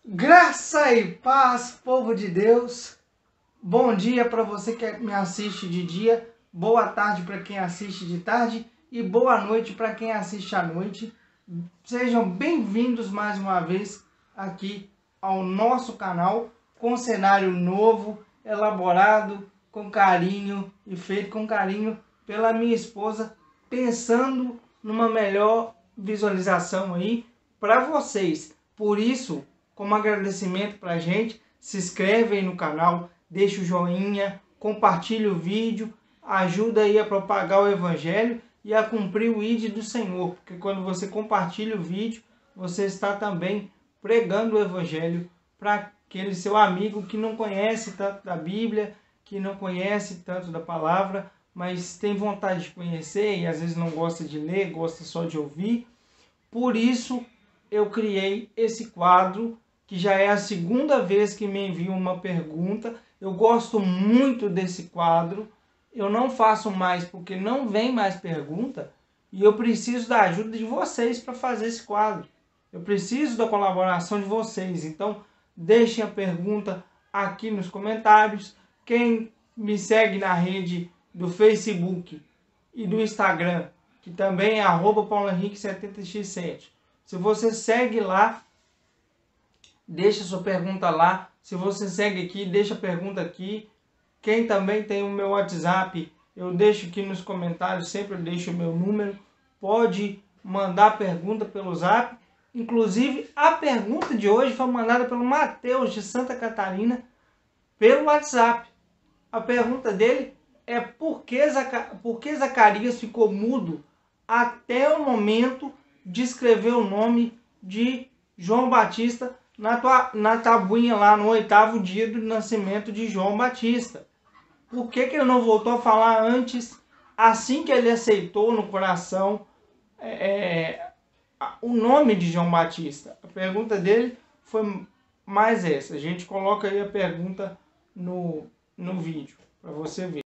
Graça e paz, povo de Deus. Bom dia para você que me assiste de dia, boa tarde para quem assiste de tarde e boa noite para quem assiste à noite. Sejam bem-vindos mais uma vez aqui ao nosso canal com cenário novo, elaborado com carinho e feito com carinho pela minha esposa, pensando numa melhor visualização aí para vocês. Por isso, como agradecimento para a gente, se inscreve aí no canal, deixa o joinha, compartilha o vídeo, ajuda aí a propagar o Evangelho e a cumprir o ID do Senhor, porque quando você compartilha o vídeo, você está também pregando o Evangelho para aquele seu amigo que não conhece tanto da Bíblia, que não conhece tanto da palavra, mas tem vontade de conhecer e às vezes não gosta de ler, gosta só de ouvir. Por isso eu criei esse quadro, que já é a segunda vez que me enviam uma pergunta. Eu gosto muito desse quadro. Eu não faço mais porque não vem mais pergunta e eu preciso da ajuda de vocês para fazer esse quadro. Eu preciso da colaboração de vocês. Então, deixem a pergunta aqui nos comentários. Quem me segue na rede do Facebook e do Instagram, que também é @paulohenrique70x7. Se você segue lá, deixa sua pergunta lá. Se você segue aqui, deixa a pergunta aqui. Quem também tem o meu WhatsApp, eu deixo aqui nos comentários, sempre eu deixo o meu número. Pode mandar pergunta pelo Zap. Inclusive, a pergunta de hoje foi mandada pelo Matheus, de Santa Catarina, pelo WhatsApp. A pergunta dele é por que Zacarias ficou mudo até o momento de escrever o nome de João Batista na tabuinha lá no 8º dia do nascimento de João Batista. Por que ele não voltou a falar antes, assim que ele aceitou no coração o nome de João Batista? A pergunta dele foi mais essa. A gente coloca aí a pergunta no vídeo para você ver.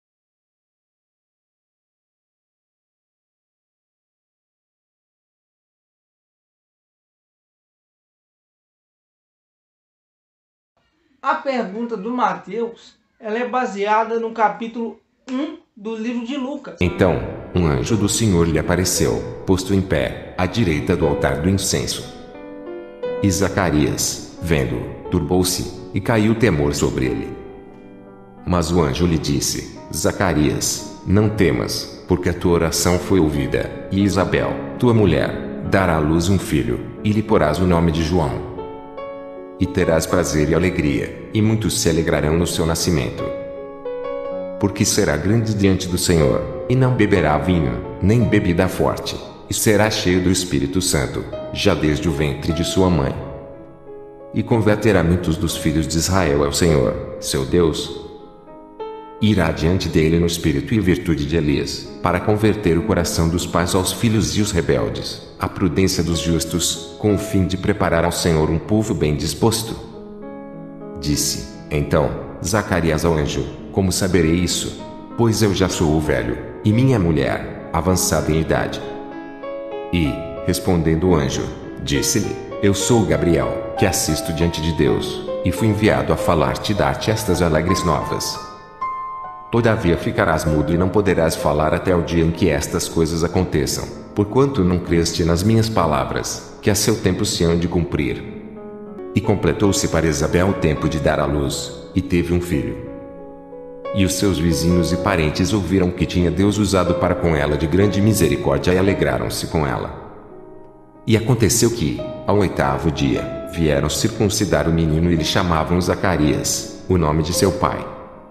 A pergunta do Mateus, ela é baseada no capítulo 1 do livro de Lucas. Então, um anjo do Senhor lhe apareceu, posto em pé, à direita do altar do incenso. E Zacarias, vendo, turbou-se, e caiu temor sobre ele. Mas o anjo lhe disse: Zacarias, não temas, porque a tua oração foi ouvida, e Isabel, tua mulher, dará à luz um filho, e lhe porás o nome de João. E terás prazer e alegria, e muitos se alegrarão no seu nascimento. Porque será grande diante do Senhor, e não beberá vinho, nem bebida forte, e será cheio do Espírito Santo, já desde o ventre de sua mãe. E converterá muitos dos filhos de Israel ao Senhor, seu Deus. Irá diante dele no espírito e virtude de Elias, para converter o coração dos pais aos filhos e os rebeldes, a prudência dos justos, com o fim de preparar ao Senhor um povo bem disposto. Disse, então, Zacarias ao anjo: como saberei isso? Pois eu já sou velho, e minha mulher, avançada em idade. E, respondendo o anjo, disse-lhe: eu sou Gabriel, que assisto diante de Deus, e fui enviado a falar-te e dar-te estas alegres novas. Todavia ficarás mudo e não poderás falar até o dia em que estas coisas aconteçam, porquanto não creste nas minhas palavras, que a seu tempo se hão de cumprir. E completou-se para Isabel o tempo de dar à luz, e teve um filho. E os seus vizinhos e parentes ouviram que tinha Deus usado para com ela de grande misericórdia e alegraram-se com ela. E aconteceu que, ao 8º dia, vieram circuncidar o menino e lhe chamavam Zacarias, o nome de seu pai.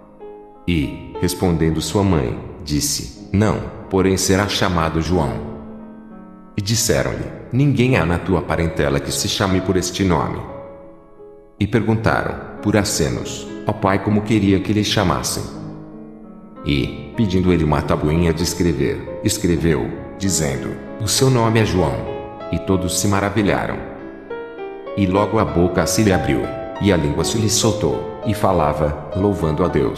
E, respondendo sua mãe, disse: não, porém será chamado João. E disseram-lhe: ninguém há na tua parentela que se chame por este nome. E perguntaram, por acenos, ao pai como queria que lhe chamassem. E, pedindo ele uma tabuinha de escrever, escreveu, dizendo: o seu nome é João. E todos se maravilharam. E logo a boca se lhe abriu, e a língua se lhe soltou, e falava, louvando a Deus.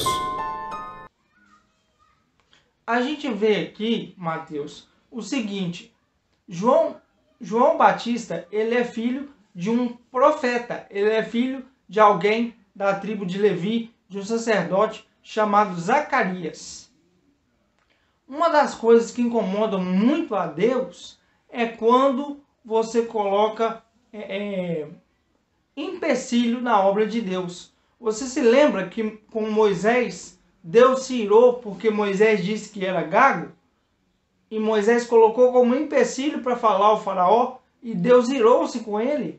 A gente vê aqui, Mateus, o seguinte: João Batista, ele é filho de um profeta. Ele é filho de alguém da tribo de Levi, de um sacerdote chamado Zacarias. Uma das coisas que incomodam muito a Deus é quando você coloca empecilho na obra de Deus. Você se lembra que com Moisés, Deus se irou porque Moisés disse que era gago? E Moisés colocou como empecilho para falar ao faraó, e Deus irou-se com ele?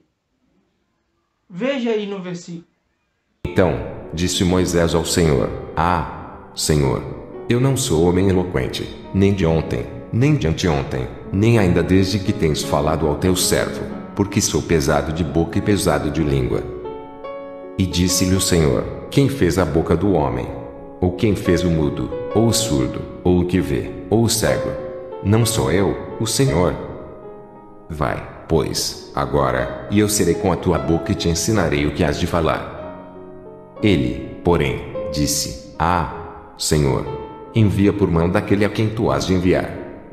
Veja aí no versículo. Então disse Moisés ao Senhor: Ah, Senhor, eu não sou homem eloquente, nem de ontem, nem de anteontem, nem ainda desde que tens falado ao teu servo, porque sou pesado de boca e pesado de língua. E disse-lhe o Senhor: Quem fez a boca do homem? Ou quem fez o mudo, ou o surdo, ou o que vê, ou o cego? Não sou eu, o Senhor? Vai, pois, agora, e eu serei com a tua boca e te ensinarei o que has de falar. Ele, porém, disse: Ah, Senhor, envia por mão daquele a quem tu has de enviar.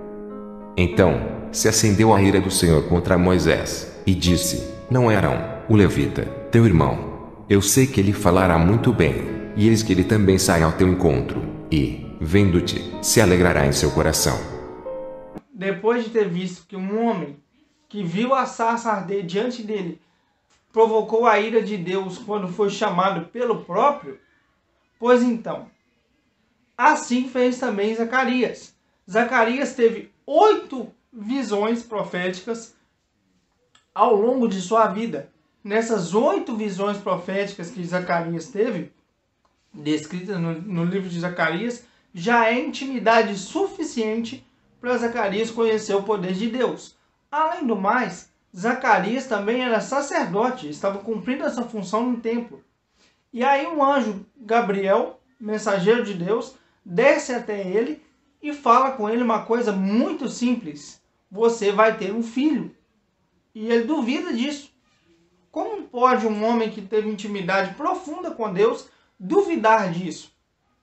Então se acendeu a ira do Senhor contra Moisés, e disse: Não é Arão, o levita, teu irmão. Eu sei que ele falará muito bem, e eis que ele também sai ao teu encontro, e, vendo-te, se alegrará em seu coração. Depois de ter visto que um homem que viu a sarça arder diante dele provocou a ira de Deus quando foi chamado pelo próprio, pois então, assim fez também Zacarias. Zacarias teve 8 visões proféticas ao longo de sua vida. Nessas 8 visões proféticas que Zacarias teve, descritas no livro de Zacarias, já é intimidade suficiente para Zacarias conhecer o poder de Deus. Além do mais, Zacarias também era sacerdote, estava cumprindo essa função no templo. E aí um anjo, Gabriel, mensageiro de Deus, desce até ele e fala com ele uma coisa muito simples: você vai ter um filho. E ele duvida disso. Como pode um homem que teve intimidade profunda com Deus duvidar disso?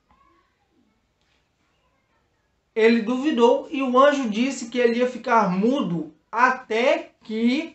Ele duvidou e o anjo disse que ele ia ficar mudo até que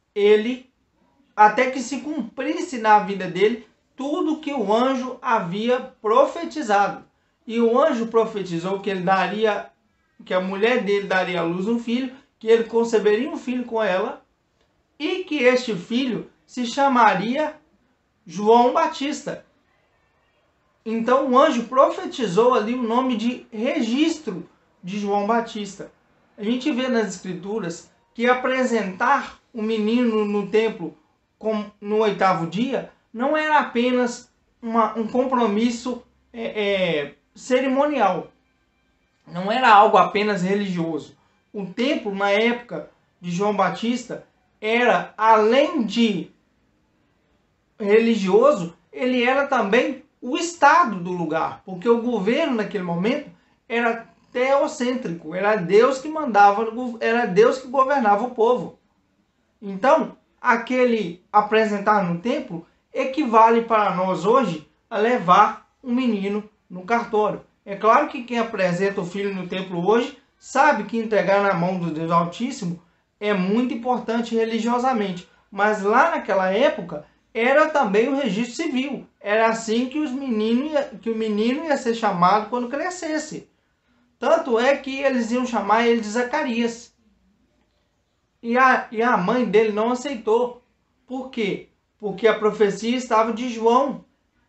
se cumprisse na vida dele tudo que o anjo havia profetizado. E o anjo profetizou que que a mulher dele daria à luz um filho, que ele conceberia um filho com ela, e que este filho se chamaria João Batista. Então o anjo profetizou ali o nome de registro de João Batista. A gente vê nas escrituras que apresentar o menino no templo no 8º dia não era apenas um compromisso cerimonial. Não era algo apenas religioso. O templo, na época de João Batista, era, além de religioso, ele era também o estado do lugar, porque o governo naquele momento era teocêntrico, era Deus que mandava, era Deus que governava o povo. Então, aquele apresentar no templo equivale para nós hoje a levar um menino no cartório. É claro que quem apresenta o filho no templo hoje sabe que entregar na mão do Deus Altíssimo é muito importante religiosamente, mas lá naquela época era também o registro civil. Era assim que o menino ia ser chamado quando crescesse. Tanto é que eles iam chamar ele de Zacarias. E a mãe dele não aceitou. Por quê? Porque a profecia estava de João.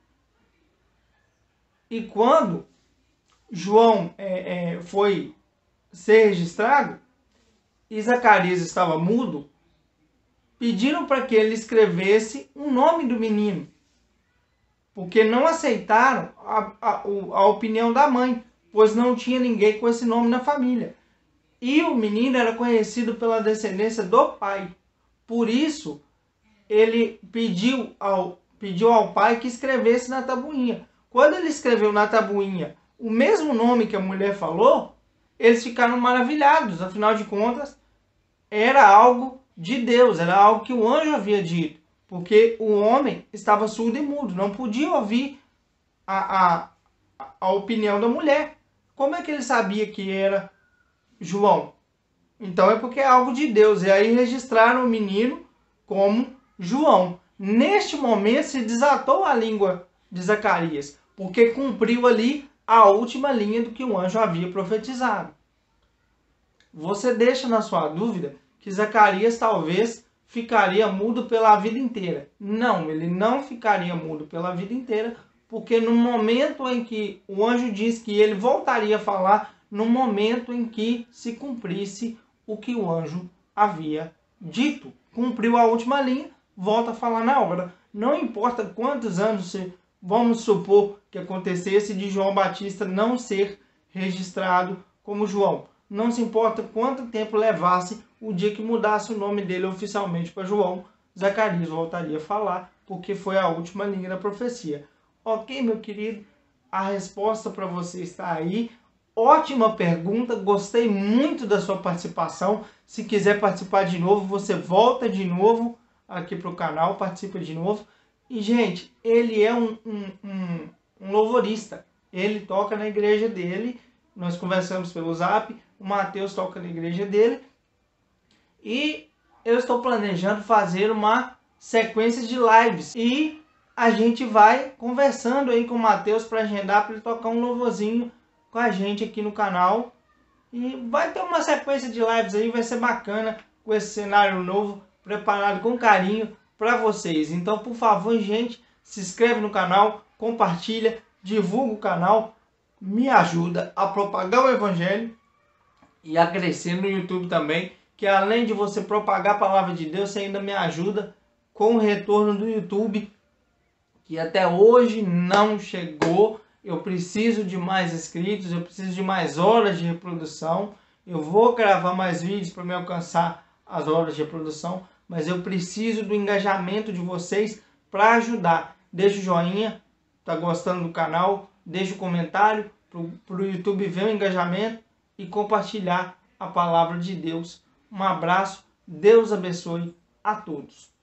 E quando João foi ser registrado e Zacarias estava mudo, pediram para que ele escrevesse o nome do menino, porque não aceitaram a opinião da mãe, pois não tinha ninguém com esse nome na família. E o menino era conhecido pela descendência do pai. Por isso, ele pediu ao pai que escrevesse na tabuinha. Quando ele escreveu na tabuinha o mesmo nome que a mulher falou, eles ficaram maravilhados. Afinal de contas, era algo de Deus, era algo que o anjo havia dito. Porque o homem estava surdo e mudo, não podia ouvir a opinião da mulher. Como é que ele sabia que era João? Então é porque é algo de Deus. E aí registraram o menino como João. Neste momento se desatou a língua de Zacarias, porque cumpriu ali a última linha do que o anjo havia profetizado. Você deixa na sua dúvida que Zacarias talvez ficaria mudo pela vida inteira. Não, ele não ficaria mudo pela vida inteira, porque no momento em que o anjo diz que ele voltaria a falar, no momento em que se cumprisse o que o anjo havia dito. Cumpriu a última linha, volta a falar na hora. Não importa quantos anos, vamos supor que acontecesse de João Batista não ser registrado como João. Não se importa quanto tempo levasse o dia que mudasse o nome dele oficialmente para João, Zacarias voltaria a falar, porque foi a última linha da profecia. Ok, meu querido? A resposta para você está aí. Ótima pergunta, gostei muito da sua participação. Se quiser participar de novo, você volta de novo aqui para o canal, participa de novo. E, gente, ele é um louvorista. Ele toca na igreja dele. Nós conversamos pelo Zap. O Mateus toca na igreja dele. E eu estou planejando fazer uma sequência de lives. E a gente vai conversando aí com o Mateus para agendar para ele tocar um louvorzinho com a gente aqui no canal. E vai ter uma sequência de lives aí, vai ser bacana, com esse cenário novo, preparado com carinho para vocês. Então, por favor, gente, se inscreve no canal, compartilha, divulga o canal, me ajuda a propagar o evangelho e a crescer no YouTube também, que além de você propagar a palavra de Deus, você ainda me ajuda com o retorno do YouTube, que até hoje não chegou. Eu preciso de mais inscritos, eu preciso de mais horas de reprodução. Eu vou gravar mais vídeos para me alcançar as horas de reprodução, mas eu preciso do engajamento de vocês para ajudar. Deixa o joinha, tá gostando do canal, deixa o comentário para o YouTube ver o engajamento e compartilhar a palavra de Deus. Um abraço, Deus abençoe a todos.